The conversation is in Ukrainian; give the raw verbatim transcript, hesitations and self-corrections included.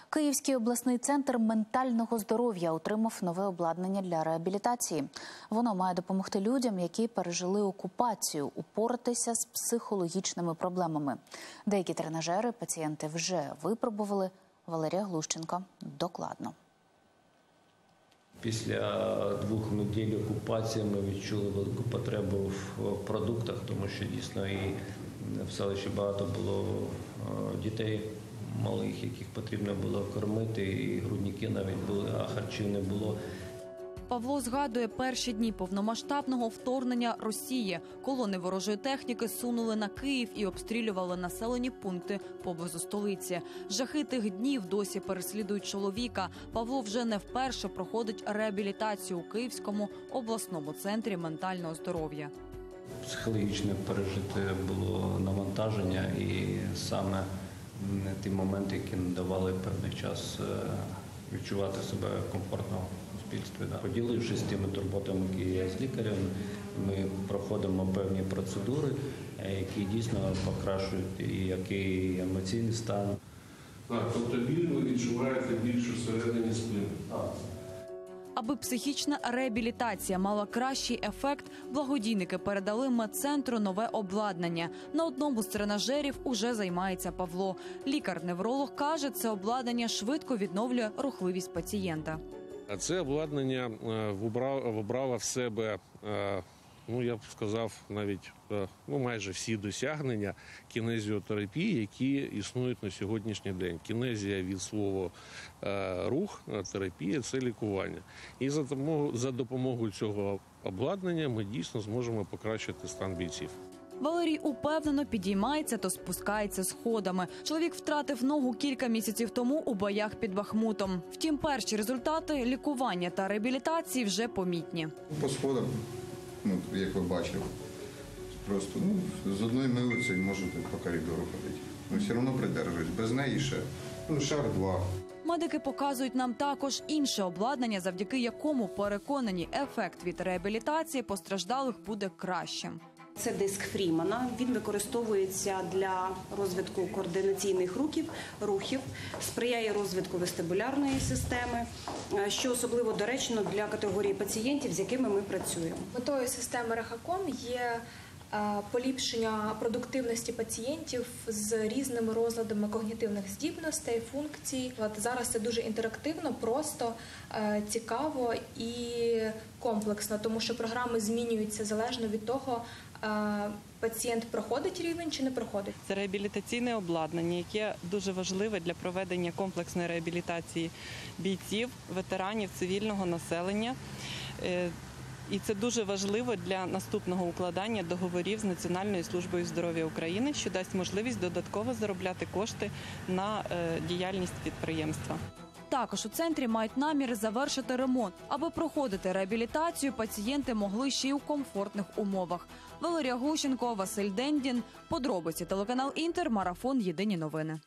Київський обласний центр ментального здоров'я отримав нове обладнання для реабілітації. Воно має допомогти людям, які пережили окупацію, упоратися з психологічними проблемами. Деякі тренажери пацієнти вже випробували. Валерія Глущенко докладно. Після двох неділь окупації ми відчули велику потребу в продуктах, тому що дійсно і в селищі багато було дітей малих, яких потрібно було кормити, і грудники навіть були, а харчів не було. Павло згадує перші дні повномасштабного вторгнення Росії. Колони ворожої техніки сунули на Київ і обстрілювали населені пункти поблизу столиці. Жахи тих днів досі переслідують чоловіка. Павло вже не вперше проходить реабілітацію у Київському обласному центрі ментального здоров'я. Психологічне пережите було навантаження, і саме ті моменти, які не давали певний час відчувати себе комфортно в суспільстві. Поділившись тими турботами, які є з лікарем, ми проходимо певні процедури, які дійсно покращують і який емоційний стан. Так, тобто біль ви відчуваєте більше всередині спини. Аби психічна реабілітація мала кращий ефект, благодійники передали медцентру нове обладнання. На одному з тренажерів уже займається Павло. Лікар-невролог каже, це обладнання швидко відновлює рухливість пацієнта. Це обладнання вбрало в себе, ну я б сказав, навіть ну, майже всі досягнення кінезіотерапії, які існують на сьогоднішній день. Кінезія від слова рух, терапія – це лікування. І за допомогою, за допомогою цього обладнання ми дійсно зможемо покращити стан бійців. Валерій упевнено підіймається та спускається сходами. Чоловік втратив ногу кілька місяців тому у боях під Бахмутом. Втім, перші результати лікування та реабілітації вже помітні. По сходам, ну, як ви бачили, просто ну, з одною милицею можете по коридору ходити. Ну, все одно придержуюсь, без неї ще ну, шар два. Медики показують нам також інше обладнання, завдяки якому, переконані, ефект від реабілітації постраждалих буде кращим. Це диск Фрімана. Він використовується для розвитку координаційних рухів, рухів, сприяє розвитку вестибулярної системи, що особливо доречно для категорії пацієнтів, з якими ми працюємо. Метою системи Рахаком є поліпшення продуктивності пацієнтів з різними розладами когнітивних здібностей, функцій. Зараз це дуже інтерактивно, просто, цікаво і комплексно, тому що програми змінюються залежно від того, пацієнт проходить рівень чи не проходить. Це реабілітаційне обладнання, яке дуже важливе для проведення комплексної реабілітації бійців, ветеранів, цивільного населення. І це дуже важливо для наступного укладання договорів з Національною службою здоров'я України, що дасть можливість додатково заробляти кошти на діяльність підприємства. Також у центрі мають намір завершити ремонт. Аби проходити реабілітацію, пацієнти могли ще й у комфортних умовах. Валерія Глущенко, Василь Дендін. Подробиці телеканал Інтер, марафон «Єдині новини».